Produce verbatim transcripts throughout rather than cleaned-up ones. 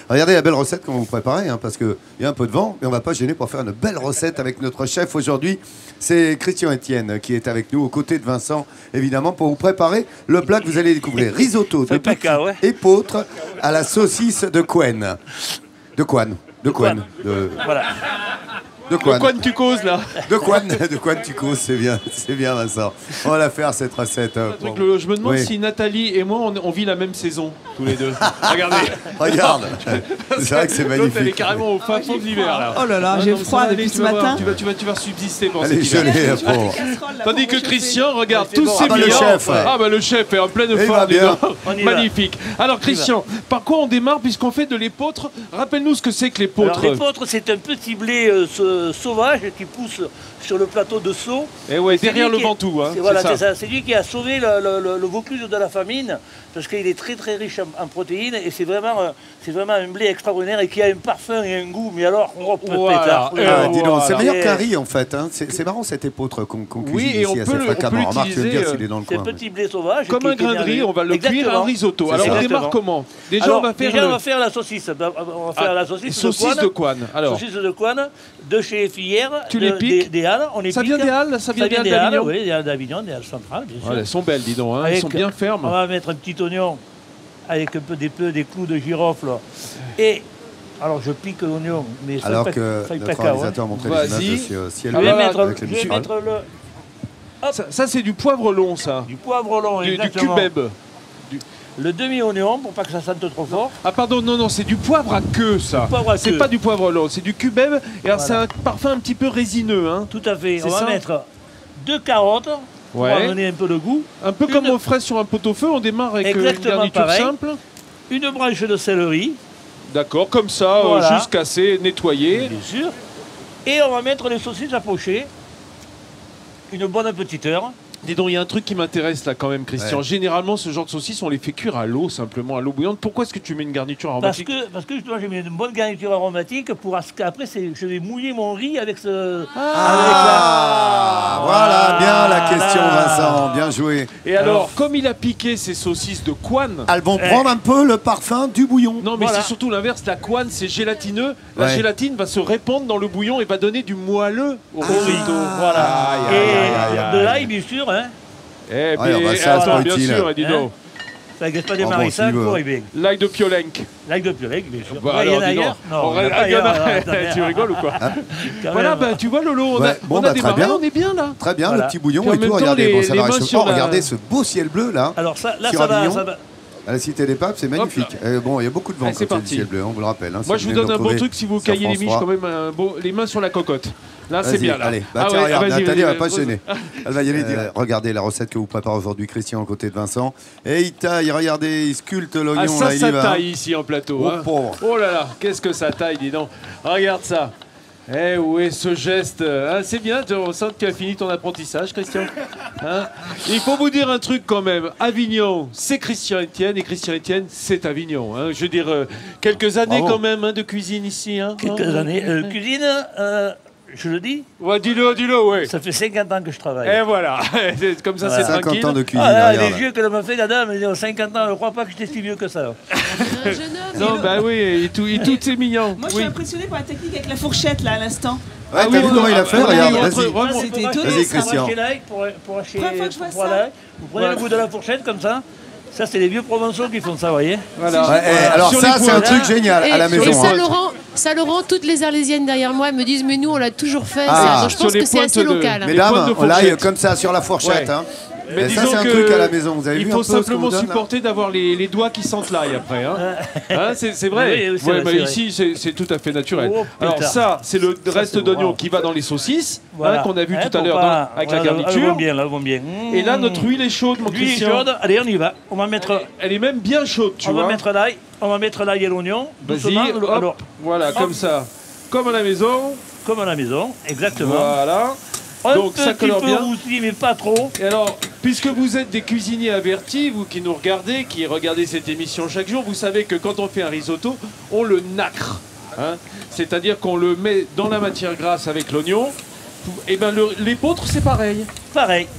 Regardez la belle recette qu'on va vous préparer, hein, parce qu'il y a un peu de vent, mais on ne va pas gêner pour faire une belle recette avec notre chef aujourd'hui. C'est Christian Etienne qui est avec nous, aux côtés de Vincent, évidemment, pour vous préparer le plat que vous allez découvrir. Risotto de petits ouais. épeautres à la saucisse de Couen. De Couen. De Couen. De... Voilà. De quoi De quoi tu causes là? De quoi De quoi tu causes, c'est bien, c'est bien Vincent. On va la faire cette recette. Hein, truc, Lolo, je me demande oui. si Nathalie et moi on, on vit la même saison tous les deux. Regardez. Regarde. C'est vrai que c'est magnifique. Elle est carrément au fin fond de l'hiver là. Oh là là, ah, j'ai non, froid ça, depuis allez, ce tu vas matin. Voir, tu, vas, tu, vas, tu vas subsister pour Allez, cet hiver. gelée, la pauvre. Tandis que Christian, regarde, tous bon. ces Ah bah, le millions. chef. Ah bah le chef est en pleine Il forme. va bien. Magnifique. Alors Christian, par quoi on démarre puisqu'on fait de l'épeautre? Rappelle-nous ce que c'est que l'épeautre. Alors, l'épeautre, c'est un petit blé euh, sauvage qui pousse sur le plateau de Sceaux. Et ouais, C'est derrière lui le qui est- Ventoux. Hein, c'est voilà, c'est c'est ça. ça. C'est lui qui a sauvé le, le, le, le Vaucluse de la famine, parce qu'il est très très riche en, en protéines et c'est vraiment, euh, c'est vraiment un blé extraordinaire et qui a un parfum et un goût. Mais alors, oh, Voilà. pétard. Et Ah, dis donc, voilà. c'est meilleur Et- qu'un riz en fait. Hein. C'est c'est marrant cette épeautre qu'on qu'on Oui, cuisine et on ici peut assez le- on fréquemment. peut Remarque, tu veux me dire l'utiliser, s'il est dans le C'est un coin. petit blé sauvage. Comme qui- un qui est grain de riz, bien- on va le cuire Exactement. en risotto. C'est Alors ça. on démarre Exactement. comment? Déjà Alors, on va faire déjà, le... on va faire la saucisse. Ben, On va faire Ah, la saucisse, saucisse de de Coine. Coine. Alors, Saucisse de Coine, de chez Filière. Tu de- les piques Des, des Halles. On les ça pique. vient des Halles, ça vient Ça des vient Halles des Halles, d'Avignon. oui, des Halles d'Avignon, des Halles centrales, bien sûr. Ouais, elles sont belles, dis donc, hein, elles Avec- sont bien fermes. On va mettre un petit oignon avec un peu des, peu, des clous de girofle. Et, alors je pique l'oignon, mais ça Alors fait que ça fait notre pas cao, hein. réalisateur montrait les Vas-y. images de ce ciel Je vais Ah bah, mettre, avec je le vais Michelin. mettre le, Ça, ça, c'est du poivre long, ça. du poivre long, Du, du exactement. cubeb. Le demi-oignon, pour pas que ça sente trop fort. Ah pardon, non, non, c'est du poivre à queue, ça. Poivre à C'est queue. pas du poivre long, c'est du cubeb. Et alors, Voilà. c'est un parfum un petit peu résineux, hein. Tout à fait. C'est On va ça mettre deux carottes pour Ouais. amener un peu de goût. Un peu Une- comme on ferait sur un pot-au-feu, on démarre avec euh, une Exactement garniture pareil. simple. Une branche de céleri, D'accord, comme ça, euh, Voilà. juste cassé, nettoyé. bien sûr. Et on va mettre les saucisses à pocher. Une bonne petite heure. Dis donc, il y a un truc qui m'intéresse là quand même, Christian. Ouais. Généralement, ce genre de saucisses, on les fait cuire à l'eau, simplement, à l'eau bouillante. Pourquoi est-ce que tu mets une garniture Parce aromatique? que, parce que justement, j'ai mis une bonne garniture aromatique pour après, c'est- je vais mouiller mon riz avec ce. Ah, voilà, bien la question Vincent, bien joué. Et alors, Alors- comme il a piqué ces saucisses de Coine... Elles vont prendre un peu le parfum du bouillon. Non, mais Voilà. c'est surtout l'inverse. La Coine, c'est gélatineux. La Ouais. gélatine va se répandre dans le bouillon et va donner du moelleux au Au risotto. riz. Voilà. Aïe, Et aïe, aïe, aïe, de aïe. l'ail, bien sûr, hein. Eh Ouais, bien, bah, ça, attends, c'est pas bien utile. sûr, dis Hein donc. Ça gâche pas des Oh, bon, marissades s'il veut. pour bien. L'ail de Piolenc. L'ail de purée, bien sûr. Bah, Ouais, il y en alors, a dis donc. ailleurs. Non, On il y en a ré- pas il y en a- ailleurs, attends, Tu rigoles ou quoi? quand Voilà, même. bah, tu vois, Lolo, on a, Ouais, bon, on a bah, très démarré, bien. on est bien là. Très bien, Voilà. le petit bouillon Puis en et même tout. temps, Regardez, les- bon, ça les va mains réchauffer. sur Oh, la- regardez ce beau ciel bleu là, Alors ça, là, sur ça va, Avignon. ça va. À la Cité des Papes, c'est magnifique. Euh, bon, il y a beaucoup de vent Allez, quand c'est il y a du parti. ciel bleu, on vous le rappelle. hein, si Moi, je vous venez donne nous un bon retrouver truc si vous sur caillez les France miches, trois. quand même, un beau- les mains sur la cocotte. Là, c'est Vas-y, bien. Là. allez, bah, Ah tiens, ouais, regarde, vas-y, Nathalie, elle va vas-y, pas vas-y. gêner. Elle va y aller direct. Regardez la recette que vous prépare aujourd'hui Christian aux côtés de Vincent. Et il taille, regardez, il sculpte l'oignon. Ah, là, ça, il y ça va. taille ici en plateau. Oh, hein. pauvre. Oh là là, qu'est-ce que ça taille, dis donc. Regarde ça. Eh oui, ce geste, hein, c'est bien, tu- on sent que tu as fini ton apprentissage, Christian. Hein. Il faut vous dire un truc quand même. Avignon, c'est Christian Etienne, et Christian Etienne, c'est Avignon. Hein. Je veux dire, euh, quelques années Bravo. quand même hein, de cuisine ici. Hein. Quelques Hein. années. Euh, cuisine, euh, je le dis, Ouais, dis-le, dis-le, ouais. ça fait cinquante ans que je travaille. Et voilà, C'est comme ça, c'est cinquante tranquille. ans de cuisine. Ah, là, regarde. les yeux qu'elle m'a fait, la dame, elle dit, oh, cinquante ans, je ne crois pas que j'étais si vieux que ça. Un jeune homme. Non, bah oui, et tout, et tout c'est mignon. Moi, je oui. suis impressionnée par la technique avec la fourchette, là, à l'instant. Ouais, Ah t'as oui, vu comment il a ah, fait? ah, Regarde, oui, vas-y. entre- vraiment. Ça, c'est C'était pour étonnant, acheter- ça. pour Christian. acheter l'ail, pour, pour acheter, Première fois que je vois pour ça. l'ail. Vous prenez Voilà. le bout de la fourchette comme ça. Ça, c'est les vieux provençaux qui font ça, vous voyez. Voilà. Ouais, eh, alors Sur ça, les c'est un points. truc génial Et, à la et maison. hein. Saint-Laurent, Saint-Laurent, toutes les Arlésiennes derrière moi me disent mais nous on l'a toujours fait. Ah. ça. Donc je Sur pense les que c'est pointes assez de- local. hein. Les pointes Mesdames, de on l'aille fourchette. comme ça sur la fourchette. Ouais. Hein. Mais Et ça, disons c'est un que truc à la maison. Vous avez il vu faut un peu ce qu'on simplement vous donne, là supporter d'avoir les, les doigts qui sentent l'ail après. Hein. Hein, c'est c'est vrai. Oui, oui, c'est Ouais, vrai, bah, c'est vrai. ici, c'est c'est tout à fait naturel. Oh, Alors putain. ça, c'est le Ça, reste c'est d'oignon bon. qui va dans les saucisses, hein, Voilà. qu'on a vu Hein, tout à pour l'heure pas- dans- avec voilà, la Elles vont garniture. bien, là, elles vont bien. Et là, notre huile est chaude, mon L'huile est Christian. chaude. Allez, on y va. On va mettre, Elle est même bien chaude, tu on vois. va mettre l'ail. On va mettre l'ail et l'oignon. Vas-y, Doucement. hop, Alors, voilà, hop. comme ça. Comme à la maison. comme à la maison, exactement. Voilà. Un Donc, ça petit colore peu bien. roussi, mais pas trop. Et alors, puisque vous êtes des cuisiniers avertis, vous qui nous regardez, qui regardez cette émission chaque jour, vous savez que quand on fait un risotto, on le nacre. Hein. C'est-à-dire qu'on le met dans la matière grasse avec l'oignon. Et ben le- l'épeautre, c'est pareil. Pareil.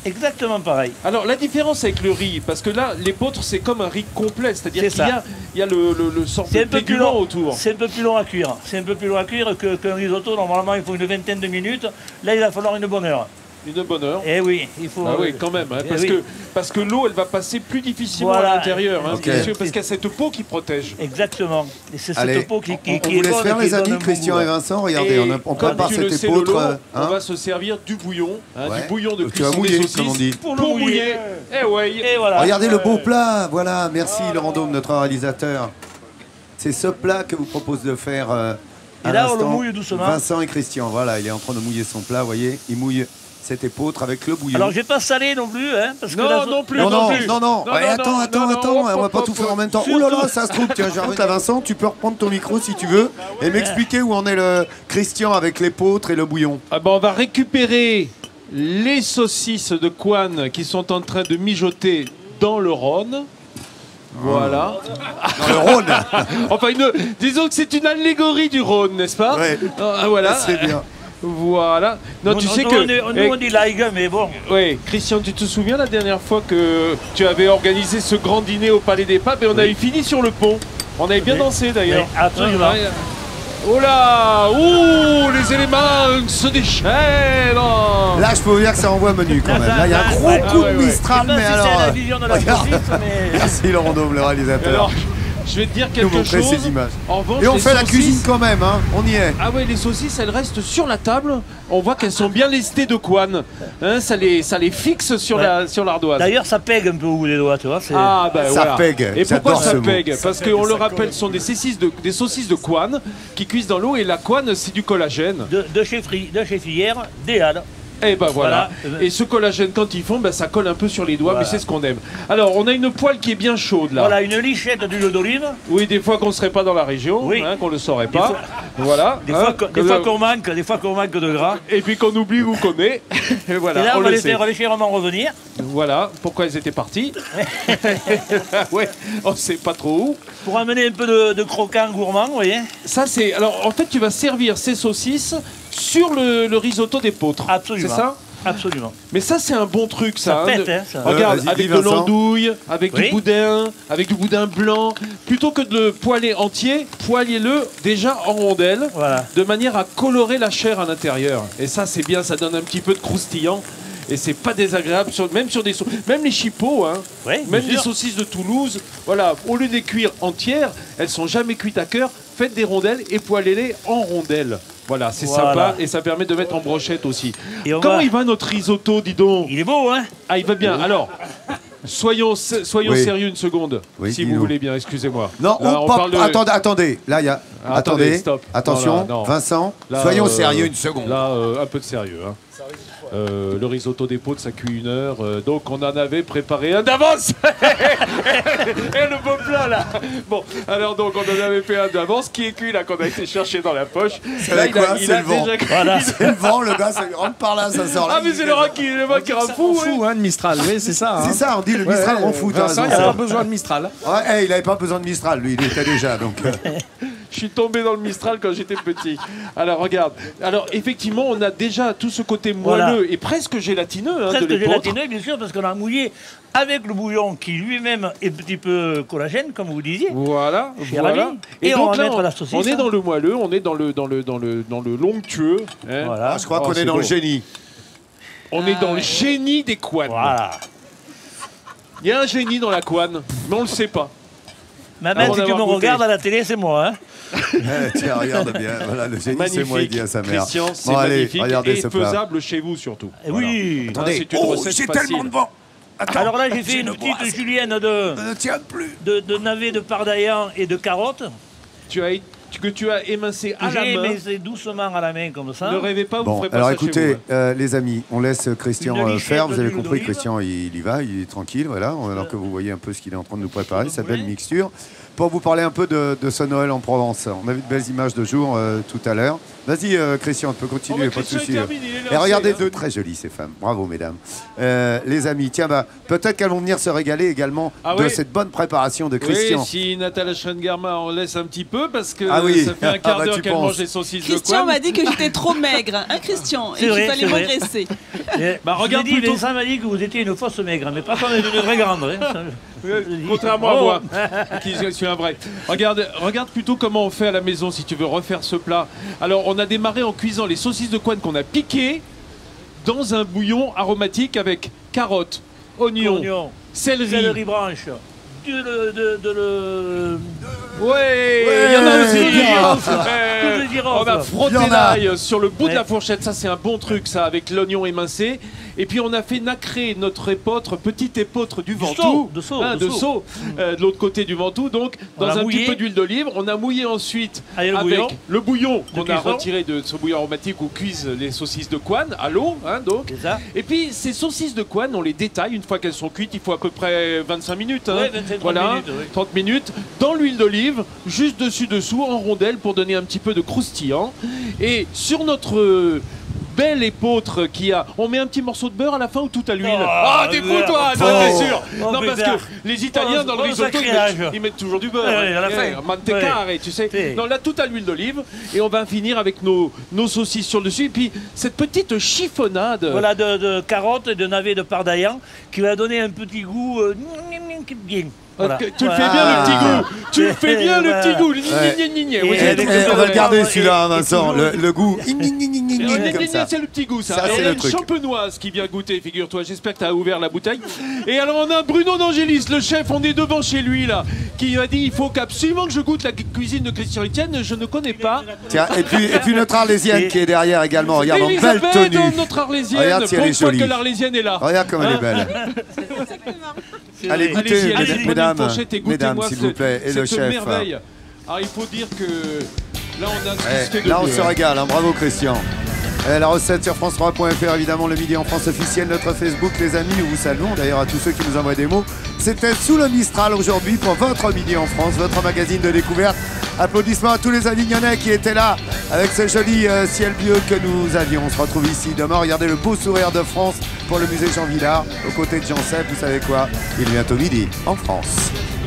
Exactement pareil. Alors la différence avec le riz, parce que là, l'épeautre c'est comme un riz complet, c'est-à-dire qu'il y a, il y a le, le, le sort de C'est un peu plus tégument long autour. C'est un peu plus long à cuire. C'est un peu plus long à cuire que- qu'un risotto. Normalement, il faut une vingtaine de minutes. Là, il va falloir une bonne heure. Une bonne heure. Eh oui, il faut. Ah oui, quand même, hein, Eh parce, oui. que, parce que l'eau, elle va passer plus difficilement Voilà. à l'intérieur, hein, Ok. bien sûr, parce qu'il y a cette peau qui protège. Exactement. Et c'est Allez, cette peau qui, qui, on, qui on vous est laisse bonne faire et qui les amis, donne un bon Christian goût. et Vincent. Regardez, Et on, a- on comme prépare tu cette le sais, épeautre. Lolo, euh, on hein. va se servir du bouillon, hein, Ouais. du bouillon de Tu vas cuisson mouiller, des saucisses. comme on dit. Pour le mouiller. Eh ouais. Et voilà. Regardez le beau plat, voilà, merci Laurent Dôme, notre réalisateur. C'est ce plat que vous propose de faire euh, à Et là, on le l'instant. mouille doucement. Vincent et Christian, voilà, il est en train de mouiller son plat, vous voyez, il mouille cette épeautre avec le bouillon. Alors, j'ai pas salé non plus, hein, parce que Non, la- non plus, non, non, plus. non, non, Non, Ouais, non, attends, non, attends, non, attends, non, on va hop, pas hop, tout faire hop. en même temps. Ouh là là, ça se trouve, tiens, j'arrive à Vincent, tu peux reprendre ton micro si tu veux et m'expliquer où en est le Christian avec l'épeautre et le bouillon. Ah ben, on va récupérer les saucisses de Coine qui sont en train de mijoter dans le Rhône. Voilà. Dans le Rhône. Enfin, une- disons que c'est une allégorie du Rhône, n'est-ce pas? Ouais. Ah, voilà. C'est bien. Voilà. Non, Nous, tu nous, sais nous, que. on, est- nous, eh, on dit like, mais bon. Oui, Christian, tu te souviens la dernière fois que tu avais organisé ce grand dîner au Palais des Papes et on avait fini sur le pont. On avait bien Oui. dansé d'ailleurs. Oui, absolument. Ouais, ouais. Oh là, ouh, les éléments se déchaînent. Oh. Là, je peux vous dire que ça envoie menu quand même. Là, il y a un gros Ouais, coup ouais, de ouais. Mistral, Je sais pas mais si c'est alors. la euh, vision de la regarde. saucisse, mais- Merci Laurent Dôme, le réalisateur. Alors, je vais te dire nous quelque montrer chose. ces images. En revanche, Et on les fait la saucisses- cuisine quand même, hein. On y est. Ah ouais, les saucisses, elles restent sur la table. On voit qu'elles sont bien lestées de Coine. Hein, ça, les, ça les fixe sur Ouais. la sur l'ardoise. D'ailleurs, ça pègue un peu au bout des doigts, tu vois. c'est- Ah bah Ça voilà. pègue, Et pourquoi j'adore ça ce mot. pègue? Parce qu'on le rappelle, ce sont des saucisses de, des saucisses de Coine qui cuisent dans l'eau et la Coine, c'est du collagène. De, de chez Free, de chez Filière, des Halles. Et ben voilà. Voilà. Et ce collagène, quand ils font, ben, ça colle un peu sur les doigts, Voilà. mais c'est ce qu'on aime. Alors, on a une poêle qui est bien chaude là. Voilà, une lichette d'huile d'olive. Oui, des fois qu'on serait pas dans la région, Oui. hein, qu'on le saurait Des pas. fois- Voilà. Des hein, fois, qu'on- des que- fois qu'on manque, des fois qu'on manque de gras. Et puis qu'on oublie où qu'on est. Et voilà, Et là, on, on va le les sait. faire légèrement revenir. Voilà pourquoi ils étaient partis. Ouais, on sait pas trop où. Pour amener un peu de, de croquant gourmand, vous voyez. Ça, c'est. Alors, en fait, tu vas servir ces saucisses sur le, le risotto d'épeautre. Absolument. C'est ça? Absolument. Mais ça, c'est un bon truc, ça. Ça hein, pète, de- hein, ça. Regarde, Euh, vas-y, avec dis, de Vincent. l'andouille, avec Oui. du boudin, avec du boudin blanc. Plutôt que de le poêler entier, poêlez-le déjà en rondelles, Voilà. de manière à colorer la chair à l'intérieur. Et ça, c'est bien, ça donne un petit peu de croustillant. Et c'est pas désagréable, sur- même sur des sau- même les chipots, hein, Oui, bien même les sûr. saucisses de Toulouse. Voilà, au lieu de les cuire entières, elles sont jamais cuites à cœur. Faites des rondelles et poêlez-les en rondelles. Voilà, c'est Voilà. sympa et ça permet de mettre en brochette aussi. Et on Comment va- il va notre risotto, dis donc? Il est beau, hein. Ah, il va bien. Alors, soyons, soyons Oui. sérieux une seconde, Oui, si vous dis-nous. voulez bien. Excusez-moi. Non, Là, on on pop- parle de- attendez, attendez. Là, il y a. Ah, attendez, attendez, stop. attention, Non, là, non. Vincent, Là, soyons euh, sérieux une seconde. Là, euh, un peu de sérieux. Hein. Euh, le risotto d'épaule, ça cuit une heure. euh, donc, on en avait préparé un d'avance. Et le beau plat, là. Bon, alors, donc, on en avait fait un d'avance qui est cuit, là, qu'on a été chercher dans la poche. C'est Là, la il a, quoi il C'est a le vent. déjà cuit. Voilà. C'est le vent, le gars, ça lui rentre par là, ça sort là. Ah, mais c'est le rat qui, le rat qui rend fou. fou, ouais. hein, de Mistral, oui, c'est ça. hein. C'est ça, on dit le Ouais, Mistral ouais, rend fou, t'as Vincent, raison. il n'y a ça. pas besoin de Mistral. Ouais, hey, il avait pas besoin de Mistral, lui, il était déjà, donc. euh, Je suis tombé dans le Mistral quand j'étais petit. Alors regarde. Alors effectivement, on a déjà tout ce côté moelleux Voilà. et presque gélatineux hein, Presque de l'épeautre. gélatineux, bien sûr, parce qu'on a mouillé avec le bouillon qui lui-même est un petit peu collagène, comme vous disiez. Voilà, Cher voilà. ami. Et on va mettre la saucisse, on est hein. dans le moelleux, on est dans le dans le dans le dans le lonctueux. hein. Voilà. Ah, je crois Oh, qu'on c'est est dans beau. le génie. On est dans le génie des couanes. Voilà. Il y a un génie dans la couane, mais on le sait pas. Maman, Avant si tu me d'avoir goûté. regardes à la télé, c'est moi. Hein. Eh, tiens, regarde bien. Voilà, le génie, c'est Magnifique, moi, il dit à sa mère. Christian, c'est Bon, allez, magnifique regardez et ce plat. faisable chez vous surtout. Eh oui. Hein, Attendez. c'est une Oh, recette j'ai facile. tellement de vent. Attends, Alors là, j'ai fait j'ai une une petite brosse. julienne de, Je ne tiens plus. de, de navets de pardaillan et de carottes. Tu as que tu as émincé à la J'ai main. émincé doucement à la main comme ça. Ne rêvez pas, vous Bon, ferez pas alors ça chez écoutez, vous, hein. euh, les amis, on laisse Christian Une euh, lichette faire. Vous avez d'huile compris, d'olive. Christian, il, il y va, il est tranquille, voilà. Alors que vous voyez un peu ce qu'il est en train de nous préparer, sa belle mixture. pour vous parler un peu de, de ce Noël en Provence. On a vu de belles images de jour euh, tout à l'heure. Vas-y, euh, Christian, tu peux continuer, Oh, bah, pas de Christian, souci. il termine, il est Et lancé, regardez, hein. deux très jolies ces femmes. Bravo, mesdames. Euh, les amis, tiens, bah, peut-être qu'elles vont venir se régaler également Ah de oui. cette bonne préparation de Christian. Oui, si Nathalie Schrengerma en laisse un petit peu, parce que Ah oui. ça fait un Ah quart bah, d'heure tu qu'elle penses. mange les saucisses Christian de m'a Coine. dit que j'étais trop maigre, hein Christian, et C'est qu'il vrai, fallait c'est vrai. m'engraisser. Et Bah, je regarde vous ai dit, plutôt- Vincent m'a dit que vous étiez une fausse maigre, mais pas comme une vraie grande. Hein. Ça, je- je dis. Contrairement à Oh. moi, qui je suis un vrai. Regarde, regarde plutôt comment on fait à la maison si tu veux refaire ce plat. Alors, on a démarré en cuisant les saucisses de Coine qu'on a piquées dans un bouillon aromatique avec carottes, oignons, Oignon, céleri. céleri branche, de le... De, de le... Ouais, il y en a aussi. Coup de girofle. Euh, Coup de girofle. on va frotter Il y en a. l'ail sur le bout de Ouais. la fourchette. Ça, c'est un bon truc, ça, avec l'oignon émincé. Et puis, on a fait nacrer notre épeautre, petite épeautre du Ventoux. Sceau, de Sceau, Hein, de de Sceau. Sceau, euh, de l'autre côté du Ventoux. Donc, On dans l'a un mouillé. petit peu d'huile d'olive. On a mouillé ensuite Avec le avec bouillon. le bouillon De qu'on a cuisson. retiré de ce bouillon aromatique où cuisent les saucisses de Coine à l'eau. Hein, donc. C'est ça. Et puis, ces saucisses de Coine, on les détaille. Une fois qu'elles sont cuites, il faut à peu près vingt-cinq minutes. Hein. Ouais, vingt-cinq, trente voilà, minutes, oui. trente minutes, dans l'huile d'olive, juste dessus-dessous, en rondelles, pour donner un petit peu de croustillant. Et sur notre euh, belle épeautre qui a... On met un petit morceau de beurre à la fin ou tout à l'huile? Oh, Ah, découle-toi, beurre. toi, t'es Oh. sûr. Oh, Non, parce bébert. que les Italiens, Oh, dans le oh, risotto, ils sacré mettent, âge. ils mettent toujours du beurre. Ouais, ouais, à la Eh, fin. mantecare, Ouais. tu sais. Ouais. Non, là, tout à l'huile d'olive. Et on va finir avec nos, nos saucisses sur le dessus. Et puis, cette petite chiffonnade. Voilà, de, de carottes et de navets de pardaillan qui va donner un petit goût euh, bien. Voilà. Ok, tu le fais Voilà. bien le petit Ah. goût. Tu le fais bien le Voilà. petit goût. Ouais. Gna, gna, gna, gna. Et Oui, Eh, c'est avec tout eh, ce que on va le j'aurais. garder Et- celui-là, hein, et Vincent. toujours- Le, le goût. Et Comme gna, ça. gna, c'est le petit goût, ça. Ça, Et c'est il y a le une truc. champenoise qui vient goûter, figure-toi. J'espère que tu as ouvert la bouteille. Et alors, on a Bruno d'Angélis, le chef. On est devant chez lui, là, qui m'a dit il faut qu'absolument que je goûte la cu- cuisine de Christian Etienne. Je ne connais pas. Tiens, et puis, et puis notre Arlésienne Et- qui est derrière également. Regarde, en belle Elisabeth, tenue. notre Arlésienne. Regarde si elle pour est une fois jolie. que l'Arlésienne est là. Regarde comme elle est belle. C'est Allez, vrai. goûtez, Allez-y, mesdames, allez-y, prenez une mesdames, fourchette et mesdames, goûtez-moi s'il ce- vous plaît, et le cette chef. merveille. Alors, il faut dire que là, on a Eh, ce qu'il y a de là, on mieux, se hein. régale. hein. Bravo, Christian. Eh, la recette sur France trois point F R, évidemment, le Midi en France officiel, notre Facebook, les amis, nous vous saluons. D'ailleurs, à tous ceux qui nous envoient des mots. C'était Sous le Mistral aujourd'hui pour votre Midi en France, votre magazine de découverte. Applaudissements à tous les Avignonnais qui étaient là avec ce joli euh, ciel bleu que nous avions. On se retrouve ici demain. Regardez le beau sourire de France pour le musée Jean Villard, aux côtés de Jean Sepp. Vous savez quoi? Il est bientôt midi en France.